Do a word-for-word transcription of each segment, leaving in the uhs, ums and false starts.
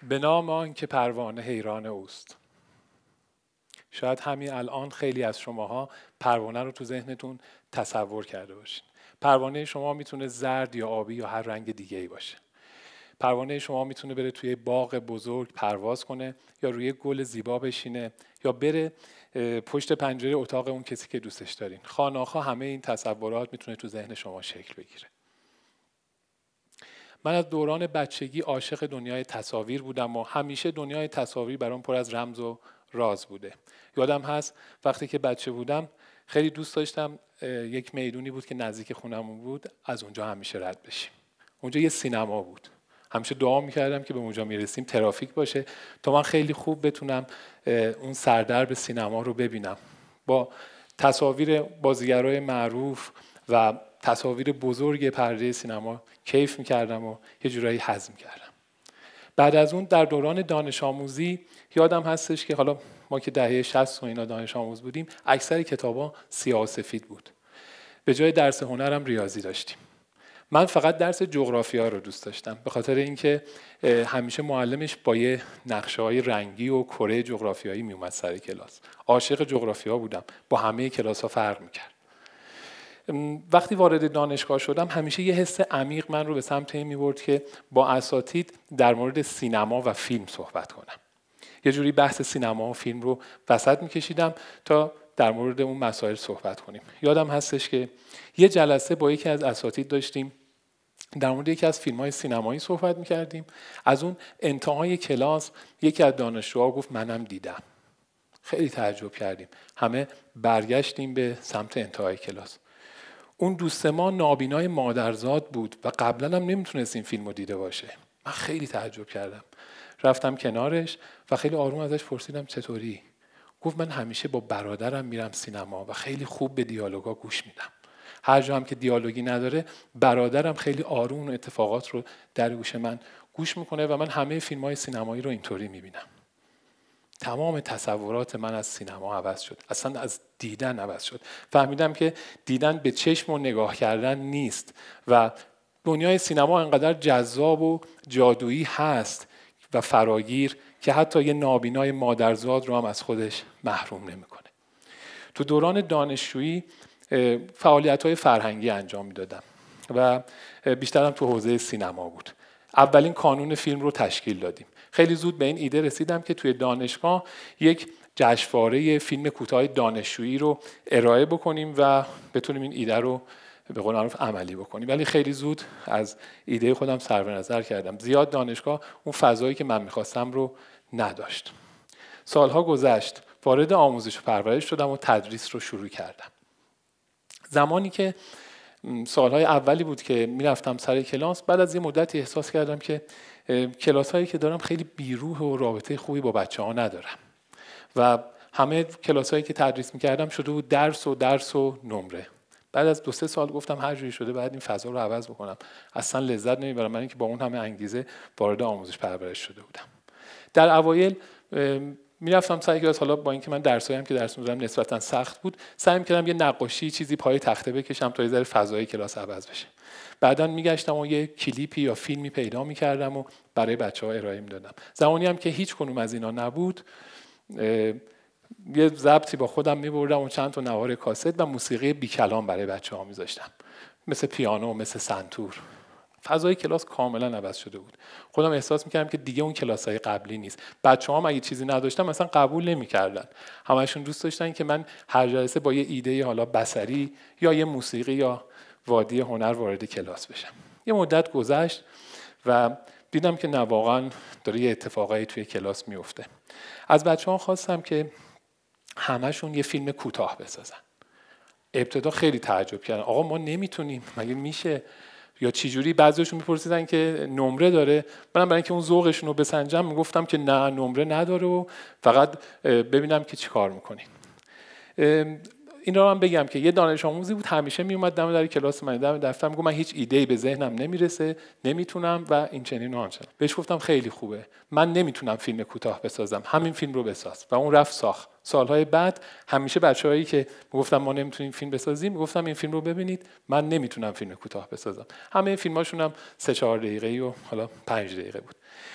به نام آن که پروانه حیران اوست. شاید همین الان خیلی از شماها پروانه رو تو ذهنتون تصور کرده باشین. پروانه شما میتونه زرد یا آبی یا هر رنگ دیگه ای باشه. پروانه شما میتونه بره توی باغ بزرگ پرواز کنه یا روی گل زیبا بشینه یا بره پشت پنجره اتاق اون کسی که دوستش دارین. خانه‌ها همه این تصورات میتونه تو ذهن شما شکل بگیره. من از دوران بچگی عاشق دنیای تصاویر بودم و همیشه دنیای تصاویر برام پر از رمز و راز بوده. یادم هست وقتی که بچه بودم خیلی دوست داشتم یک میدونی بود که نزدیک خونمون بود، از اونجا همیشه رد بشیم. اونجا یه سینما بود. همیشه دعا میکردم که به اونجا میرسیم ترافیک باشه تا من خیلی خوب بتونم اون سردرب سینما رو ببینم. با تصاویر بازیگرای معروف و تصاویر بزرگ پرده سینما کیف میکردم و یه جورایی هضم کردم. بعد از اون در دوران دانش آموزی یادم هستش که حالا ما که دهه شصت و اینا دانش آموز بودیم، اکثر کتابا سیاه و سفید بود. به جای درس هنرم ریاضی داشتیم. من فقط درس جغرافیا رو دوست داشتم به خاطر اینکه همیشه معلمش با یه نقشه‌های رنگی و کره جغرافیایی میومد سر کلاس. عاشق جغرافیا بودم، با همه کلاس‌ها فرق میکرد. وقتی وارد دانشگاه شدم همیشه یه حس عمیق من رو به سمت این می‌برد که با اساتید در مورد سینما و فیلم صحبت کنم. یه جوری بحث سینما و فیلم رو وسط می‌کشیدم تا در مورد اون مسائل صحبت کنیم. یادم هستش که یه جلسه با یکی از اساتید داشتیم در مورد یکی از فیلم‌های سینمایی صحبت می‌کردیم. از اون انتهای کلاس یکی از دانشجوها گفت منم دیدم. خیلی تعجب کردیم. همه برگشتیم به سمت انتهای کلاس. اون دوست ما نابینای مادرزاد بود و قبلا هم نمیتونست این فیلم رو دیده باشه. من خیلی تعجب کردم. رفتم کنارش و خیلی آروم ازش پرسیدم چطوری؟ گفت من همیشه با برادرم میرم سینما و خیلی خوب به دیالوگا گوش میدم. هر جا هم که دیالوگی نداره برادرم خیلی آروم و اتفاقات رو در گوش من گوش میکنه و من همه فیلم‌های سینمایی رو اینطوری میبینم. تمام تصورات من از سینما عوض شد. اصلا از دیدن عوض شد. فهمیدم که دیدن به چشم و نگاه کردن نیست و دنیای سینما انقدر جذاب و جادویی هست و فراگیر که حتی یه نابینای مادرزاد رو هم از خودش محروم نمیکنه. تو دوران دانشجویی فعالیت‌های فرهنگی انجام میدادم و بیشترم تو حوزه سینما بود. اولین کانون فیلم رو تشکیل دادیم. خیلی زود به این ایده رسیدم که توی دانشگاه یک جشنواره فیلم کوتاه دانشجویی رو ارائه بکنیم و بتونیم این ایده رو به قول معروف عملی بکنیم. ولی خیلی زود از ایده خودم صرف نظر کردم. زیاد دانشگاه اون فضایی که من می‌خواستم رو نداشت. سالها گذشت، وارد آموزش و پرورش شدم و تدریس رو شروع کردم. زمانی که سالهای اولی بود که میرفتم سر کلاس، بعد از یه مدتی احساس کردم که کلاس هایی که دارم خیلی بیروح و رابطه خوبی با بچه ها ندارم و همه کلاس هایی که تدریس میکردم شده بود درس و درس و نمره. بعد از دو سه سال گفتم هر جوری شده بعد این فضا رو عوض بکنم. اصلا لذت نمیبرم من اینکه با اون همه انگیزه وارد آموزش پرورش شده بودم. در اوایل میرفتم سر کلاس، حالا با اینکه من درسایی هم که درس می‌دادم نسبتاً سخت بود، سعی می‌کردم یه نقاشی چیزی پای تخته بکشم تا یه ذره فضای کلاس عوض بشه. بعداً میگشتم و یه کلیپی یا فیلمی پیدا می‌کردم و برای بچه‌ها ارائه می‌دادم. زمانی هم که هیچ کنوم از اینا نبود، یه ضبطی با خودم می‌بردم و چند تا نوار کاست و موسیقی بی کلام برای بچه‌ها می‌ذاشتم. مثل پیانو، مثل سنتور. فضای کلاس کاملا عوض شده بود. خودم احساس می‌کردم که دیگه اون کلاس‌های قبلی نیست. بچه‌ها اگه چیزی نداشتم مثلا قبول نمی‌کردن. همشون دوست داشتن که من هر جلسه با یه ایده حالا بصری یا یه موسیقی یا وادی هنر وارد کلاس بشم. یه مدت گذشت و دیدم که نه واقعا داره یه اتفاقایی توی کلاس میفته. از بچه‌ها خواستم که همشون یه فیلم کوتاه بسازن. ابتدا خیلی تعجب کردن. آقا ما نمیتونیم، مگه میشه؟ یا چی جوری؟ بعضیشون میپرسیدن که نمره داره. منم برای اینکه اون ذوقشون رو بسنجم میگفتم که نه نمره نداره و فقط ببینم که چیکار میکنین. این رو هم بگم که یه دانش آموزی بود همیشه میومد دم در کلاس من، دم دفتر میگم من هیچ ایده‌ای به ذهنم نمیرسه، نمیتونم و این چنین و آنچنان. بهش گفتم خیلی خوبه، من نمیتونم فیلم کوتاه بسازم، همین فیلم رو بساز. و اون رفت ساخت. سالهای بعد همیشه بچه‌هایی که میگفتم ما نمیتونیم فیلم بسازیم میگفتم این فیلم رو ببینید، من نمیتونم فیلم کوتاه بسازم. همه فیلماشون هم سه چهار دقیقه‌ای و حالا پنج دقیقه بود.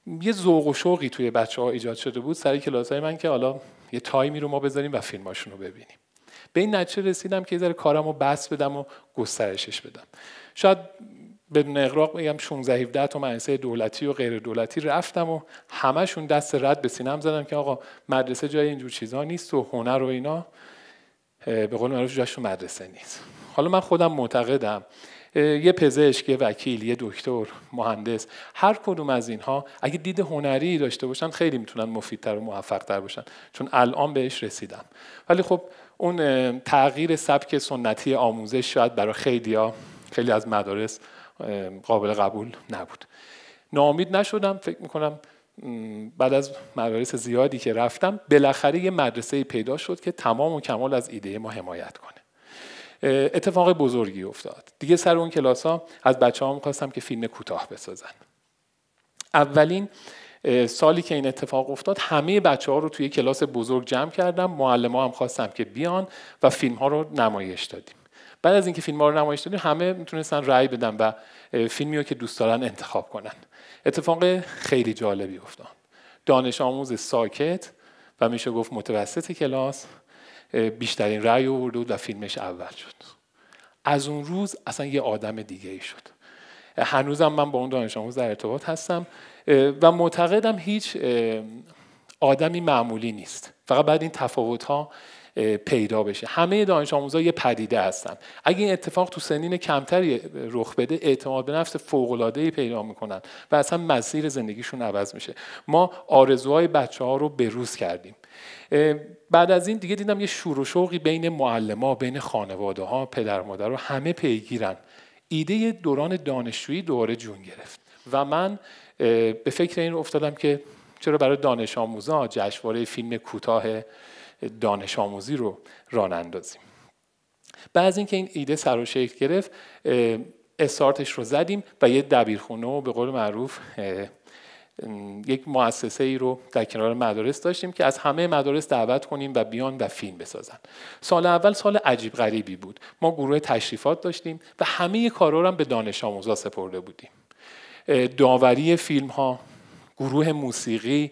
یه ذوق و شوقی توی بچه‌ها ایجاد شده بود سر کلاس‌های من که حالا یه تایمی رو ما بذاریم و فیلماشون رو ببینیم. به این نتیجه رسیدم که یه ذره کارمو بس بدم و گسترشش بدم. شاید بدون اغراق بگم شانزده هفده تا مدرسه دولتی و غیر دولتی رفتم و همشون دست رد به سینه‌ام زدم که آقا مدرسه جای اینجور چیزا نیست و هنر و اینا به قول معروف جاش تو مدرسه نیست. حالا من خودم معتقدم یه پزشک، یه وکیل، یه دکتر، مهندس، هر کدوم از اینها اگه دید هنری داشته باشن خیلی میتونن مفیدتر و موفق‌تر باشن، چون الان بهش رسیدم. ولی خب اون تغییر سبک سنتی آموزش شاید برای خیلیا خیلی از مدارس قابل قبول نبود. ناامید نشدم، فکر میکنم بعد از مدارس زیادی که رفتم بالاخره یه مدرسه پیدا شد که تمام و کمال از ایده ما حمایت کنه. اتفاق بزرگی افتاد. دیگه سر اون کلاس‌ها از بچه‌ها می‌خواستم که فیلم کوتاه بسازن. اولین سالی که این اتفاق افتاد همه بچه‌ها رو توی کلاس بزرگ جمع کردم، معلم‌ها هم خواستم که بیان و فیلم‌ها رو نمایش دادیم. بعد از اینکه فیلم‌ها رو نمایش دادیم همه میتونستن رأی بدن و فیلمی رو که دوست دارن انتخاب کنن. اتفاق خیلی جالبی افتاد. دانش آموز ساکت و میشه گفت متوسط کلاس بیشترین رأی آورد و فیلمش اول شد. از اون روز اصلا یه آدم دیگه ای شد. هنوزم من با اون دانش آموز در ارتباط هستم و معتقدم هیچ آدمی معمولی نیست. فقط بعد این تفاوت‌ها پیدا بشه. همه دانش آموزها یه پدیده هستن. اگه این اتفاق تو سنین کمتری رخ بده اعتماد به نفس فوق‌العاده‌ای پیدا میکنن و اصلا مسیر زندگیشون عوض میشه. ما آرزوهای بچه‌ها رو بروز کردیم. بعد از این دیگه دیدم یه شور و شوقی بین معلم‌ها، بین خانواده‌ها، پدر مادر رو همه پیگیرن. ایده دوران دانشجویی دوباره جون گرفت و من به فکر این افتادم که چرا برای دانش آموزا جشنواره فیلم کوتاه دانش آموزی رو راه اندازیم. بعد از اینکه این ایده سر و شکل گرفت استارتش رو زدیم و یه دبیرخونه و به قول معروف یک مؤسسه ای رو در کنار مدارس داشتیم که از همه مدارس دعوت کنیم و بیان و فیلم بسازن. سال اول سال عجیب غریبی بود. ما گروه تشریفات داشتیم و همه کارا رو هم به دانش آموزا سپرده بودیم. داوری فیلم ها، گروه موسیقی،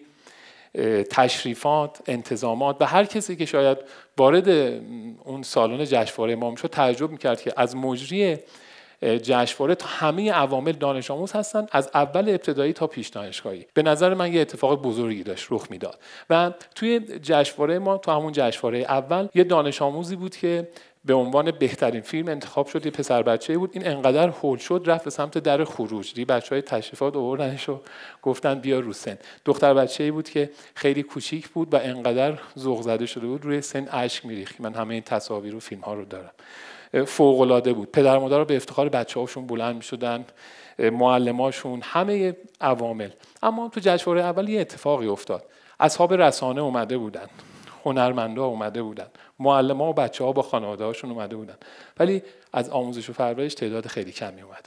تشریفات، انتظامات و هر کسی که شاید وارد اون سالن جشنواره ما میشد تعجب میکرد که از مجری جشنواره تا همه عوامل دانش آموز هستن، از اول ابتدایی تا پیش دانشگاهی. به نظر من یه اتفاق بزرگی داشت رخ میداد و توی جشنواره ما تو همون جشنواره اول یه دانش آموزی بود که به عنوان بهترین فیلم انتخاب شد. یه پسر بچه‌ای بود. این انقدر هول شد رفت به سمت در خروج. دی بچهای تشریفات آوردنش و گفتن بیا رو سن. دختر بچه‌ای بود که خیلی کوچیک بود و انقدر ذوق زده شده بود روی سن اشک میریخت. من همه این تصاویر و فیلم‌ها رو دارم. فوق‌العاده بود. پدر مادرها به افتخار بچه‌هاشون بلند می‌شدن، معلماشون، همه عوامل. اما تو جشنواره اول یه اتفاقی افتاد. اصحاب رسانه اومده بودن، هنرمندا اومده بودن، معلم‌ها و بچه‌ها با خانواده‌هاشون اومده بودن، ولی از آموزش و پرورش تعداد خیلی کمی اومده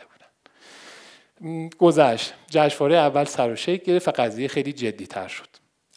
بودن. گذشت. جشنواره اول سر و شکل گرفت و قضیه خیلی جدی‌تر شد.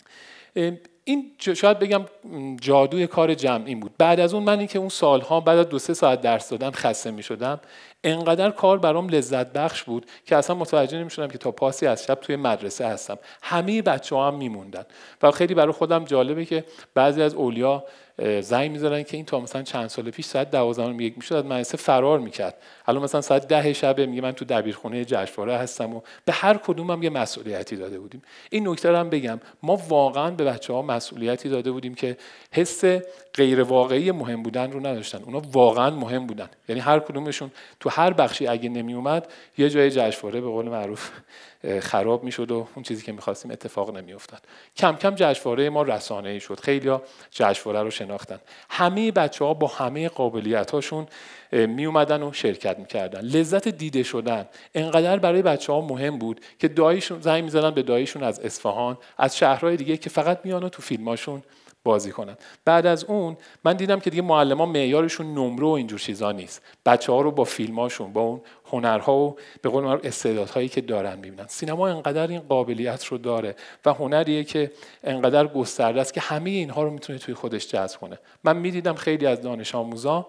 این شاید بگم جادوی کار جمعی بود. بعد از اون من این که اون سالها بعد از دو سه ساعت درس دادن خسته می شدم، انقدر کار برام لذت بخش بود که اصلا متوجه نمی شدم که تا پاسی از شب توی مدرسه هستم. همه بچه ها هم می موندن و خیلی برای خودم جالبه که بعضی از اولیا زنگ می‌زدن که این تا مثلا چند سال پیش ساعت دوازده و یک میشد از مدرسه فرار میکرد، الان مثلا ساعت ده شب میگه من تو دبیرخونه جشنواره هستم و به هر کدومم یه مسئولیتی داده بودیم. این نکته رو هم بگم، ما واقعا به بچه‌ها مسئولیتی داده بودیم که حس غیر واقعی مهم بودن رو نداشتن. اونا واقعا مهم بودن، یعنی هر کدومشون تو هر بخشی اگه نمی اومد یه جای جشنواره به قول معروف خراب میشد و اون چیزی که می‌خواستیم اتفاق نمی‌افتاد. کم کم جشنواره ما رسانه‌ای شد، خیلی‌ها جشنواره رو شناختن. همه بچه‌ها با همه قابلیت‌هاشون می اومدن و شرکت می‌کردن. لذت دیده شدن انقدر برای بچه‌ها مهم بود که داییشون زنگ می‌زدن به داییشون از اصفهان، از شهرهای دیگه که فقط میان و تو فیلماشون بازی کنن. بعد از اون من دیدم که دیگه معلمان معیارشون نمره و اینجور چیزا نیست. بچه‌ها رو با فیلماشون، با اون هنرها و به قول معروف استعدادهایی که دارن می‌بینن. سینما انقدر این قابلیت رو داره و هنریه که انقدر گسترده است که همه اینها رو میتونه توی خودش جذب کنه. من می‌دیدم خیلی از دانش آموزا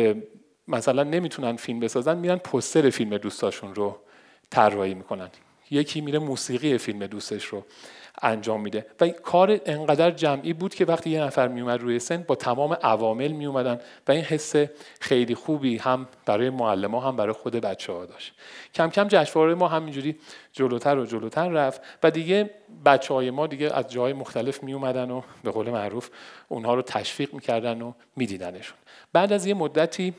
مثلا نمیتونن فیلم بسازن، میرن پوستر فیلم دوستاشون رو طراحی میکنن. یکی میره موسیقی فیلم دوستش رو انجام میده و این کار انقدر جمعی بود که وقتی یه نفر میومد روی سن با تمام عوامل میومدن و این حس خیلی خوبی هم برای معلم‌ها هم برای خود بچه‌ها داشت. کم کم جشنواره ما همینجوری جلوتر و جلوتر رفت و دیگه بچه‌های ما دیگه از جای مختلف میومدن و به قول معروف اونها رو تشویق میکردن و میدیدنشون. بعد از یه مدتی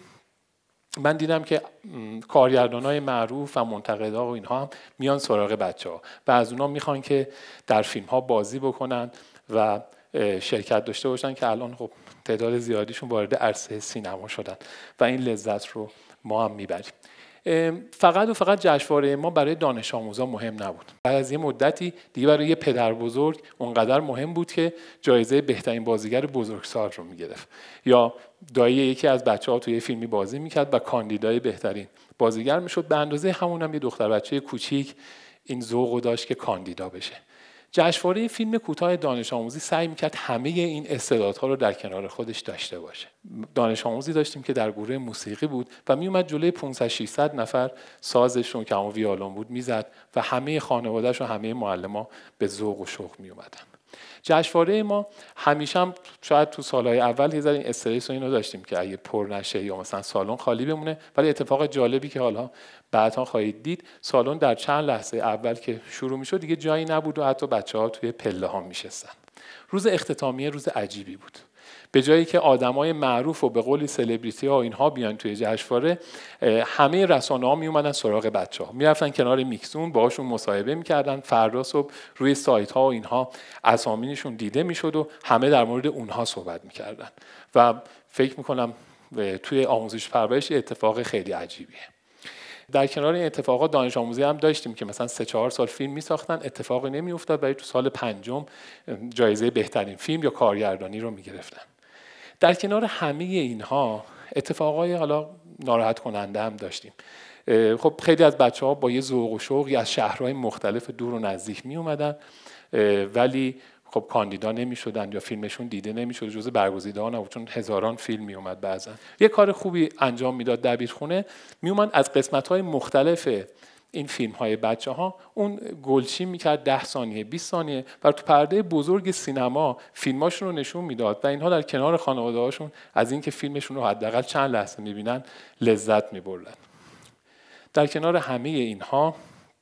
من دیدم که کارگردانای معروف و منتقدا و اینها هم میان سراغ بچه‌ها و از اونها میخوان که در فیلم‌ها بازی بکنن و شرکت داشته باشن که الان خب تعداد زیادیشون وارد عرصه سینما شدن و این لذت رو ما هم میبریم. فقط و فقط جشنواره ما برای دانش آموزا مهم نبود. بعد از یه مدتی دیگه برای یه پدر بزرگ اونقدر مهم بود که جایزه بهترین بازیگر بزرگسال رو میگرفت، یا دایی یکی از بچه‌ها توی فیلمی بازی میکرد و کاندیدای بهترین بازیگر میشد. به اندازه همون هم یه دختر بچه کوچیک این ذوقو داشت که کاندیدا بشه. جشنواره فیلم کوتاه دانش آموزی سعی میکرد همه این استعدادها رو در کنار خودش داشته باشه. دانش آموزی داشتیم که در گروه موسیقی بود و میومد جلوی پانصد ششصد نفر سازشون که همون ویولون بود میزد و همه خانواده‌اش و همه معلم‌ها به ذوق و شوق میومدن. جشنواره ما همیشه هم شاید تو سالهای اول یه ذره این استرس و اینو داشتیم که اگه پر نشه یا مثلا سالن خالی بمونه، ولی اتفاق جالبی که حالا بعدها خواهید دید، سالن در چند لحظه اول که شروع میشد دیگه جایی نبود و حتی بچه‌ها توی پله ها میشستن. روز اختتامیه روز عجیبی بود. به جایی که آدمای معروف و به قولی سلبریتی ها اینها بیان توی جشنواره، همه رسانه ها می اومدن سراغ بچه‌ها، میرفتن کنار میکسون باهاشون مصاحبه میکردن. فردا صبح روی سایت ها و اینها اسامیشون دیده میشد و همه در مورد اونها صحبت میکردن و فکر میکنم توی آموزش پرورش اتفاق خیلی عجیبیه. در کنار این اتفاقات دانش آموزی هم داشتیم که مثلا سه چهار سال فیلم میساختن، اتفاقی نمیافتاد، ولی تو سال پنجم جایزه بهترین فیلم یا کارگردانی رو میگرفتن. در کنار همه اینها اتفاقای حالا ناراحت کننده هم داشتیم. خب خیلی از بچه‌ها با یه ذوق و شوقی از شهرهای مختلف دور و نزدیک می اومدن، ولی خب کاندیدا نمی‌شدن یا فیلمشون دیده نمی‌شد، جزء برگزیده‌ها نبود، چون هزاران فیلم می اومد. بعضا یه کار خوبی انجام میداد دبیرخونه، می اومد از قسمت‌های مختلف این فیلم‌های بچه‌ها اون گلچین می‌کرد ده ثانیه بیست ثانیه و تو پرده بزرگ سینما فیلماشون رو نشون میداد و اینها در کنار خانواده‌هاشون از اینکه فیلمشون رو حداقل چند لحظه می‌بینن لذت می‌بردن. در کنار همه اینها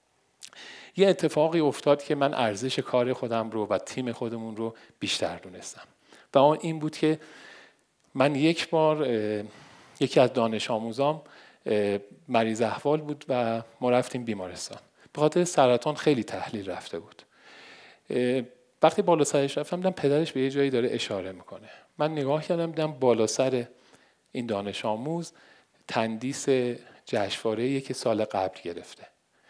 یه اتفاقی افتاد که من ارزش کار خودم رو و تیم خودمون رو بیشتر دونستم و اون این بود که من یک بار یکی از دانش آموزام مریض احوال بود و ما رفتیم بیمارستان. به خاطر سرطان خیلی تحلیل رفته بود. وقتی بالا سرش رفتم دیدم پدرش به یه جایی داره اشاره میکنه. من نگاه کردم دیدم بالا سر این دانش آموز تندیس جشنواره‌ای که سال قبل گرفته.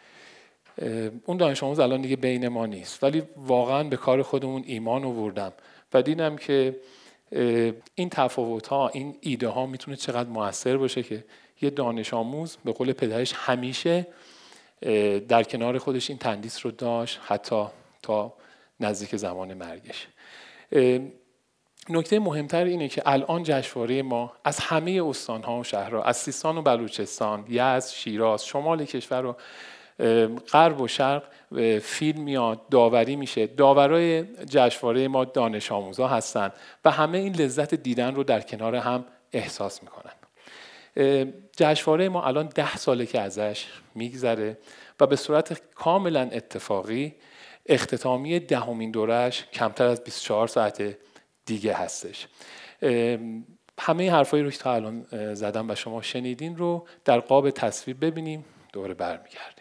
اون دانش آموز الان دیگه بین ما نیست، ولی واقعا به کار خودمون ایمان آوردم و دیدم که این تفاوت‌ها، این ایده ها میتونه چقدر موثر باشه که یه دانش آموز به قول پدرش همیشه در کنار خودش این تندیس رو داشت حتی تا نزدیک زمان مرگش. نکته مهمتر اینه که الان جشنواره ما از همه استان‌ها و شهرها، از سیستان و بلوچستان، یزد، شیراز، شمال کشور و غرب و شرق فیلم میاد، داوری میشه. داورای جشنواره ما دانش آموزا هستن و همه این لذت دیدن رو در کنار هم احساس میکنن. جشنواره ما الان ده ساله که ازش میگذره و به صورت کاملا اتفاقی اختتامیه دهمین دورش کمتر از بیست و چهار ساعت دیگه هستش. همه حرفایی رو که تا الان زدم و شما شنیدین رو در قاب تصویر ببینیم، دوباره برمیگردیم.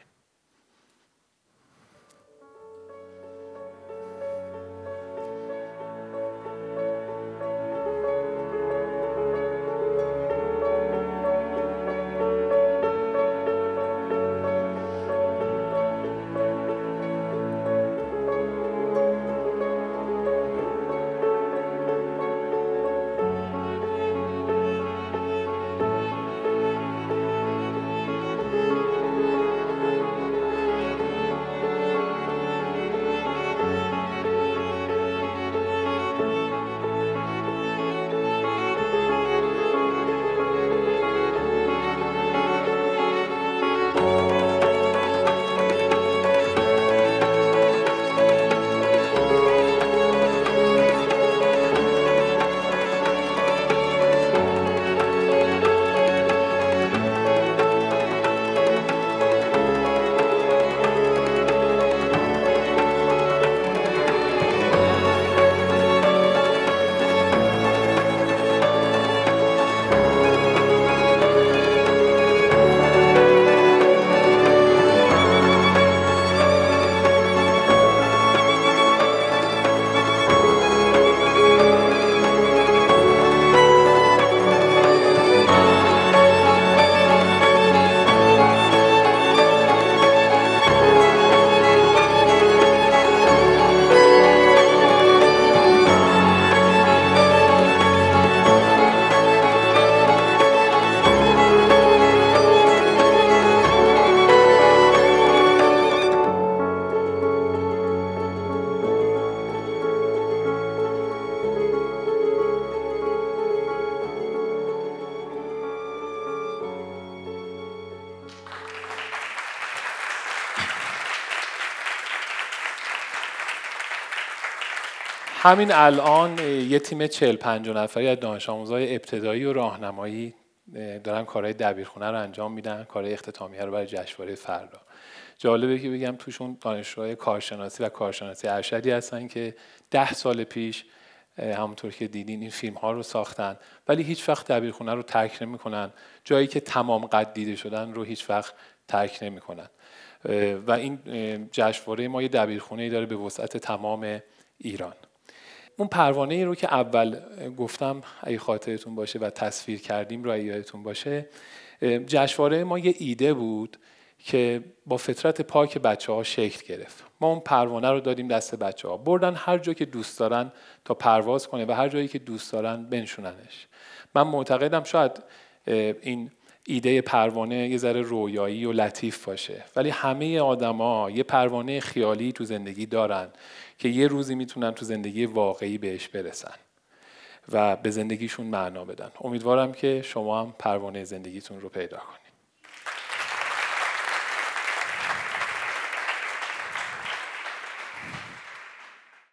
همین الان یه تیم چهل پنجاه نفری از دانش آموزای ابتدایی و راهنمایی دارن کارهای دبیرخونه رو انجام میدن، کارهای اختتامیه رو برای جشنواره فردا. جالبه که بگم توشون دانشجوهای کارشناسی و کارشناسی ارشدی هستن که ده سال پیش همونطور که دیدین این فیلم ها رو ساختن، ولی هیچ وقت دبیرخونه رو ترک نمی‌کنن. جایی که تمام قد دیده شدن رو هیچ وقت ترک نمی‌کنن. و این جشنواره ما یه دبیرخونه‌ای داره به وسعت تمام ایران. اون پروانه ای رو که اول گفتم اگه خاطرتون باشه و تصویر کردیم رو یادتون باشه، جشنواره ما یه ایده بود که با فطرت پاک بچه‌ها شکل گرفت. ما اون پروانه رو دادیم دست بچه‌ها، بردن هر جا که دوست دارن تا پرواز کنه و هر جایی که دوست دارن بنشوننش. من معتقدم شاید این ایده پروانه یه ذره رویایی و لطیف باشه، ولی همه آدما یه پروانه خیالی تو زندگی دارن که یه روزی میتونن تو زندگی واقعی بهش برسن و به زندگیشون معنا بدن. امیدوارم که شما هم پروانه زندگیتون رو پیدا کنید.